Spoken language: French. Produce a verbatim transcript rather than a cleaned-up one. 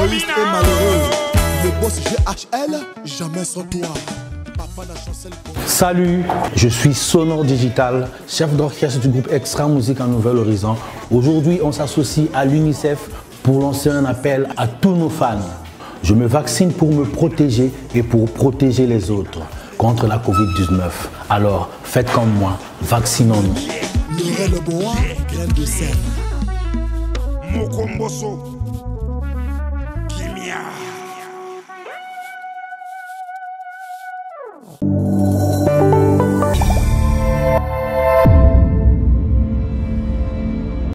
égoïste et malheureux. Le boss G H L, jamais sans toi. Salut, je suis Sonore Digital, chef d'orchestre du groupe Extra Musique en Nouvel Horizon. Aujourd'hui, on s'associe à l'UNICEF pour lancer un appel à tous nos fans. Je me vaccine pour me protéger et pour protéger les autres contre la Covid dix-neuf. Alors, faites comme moi, vaccinons-nous. Le bois, graine de sel. Mokomboso.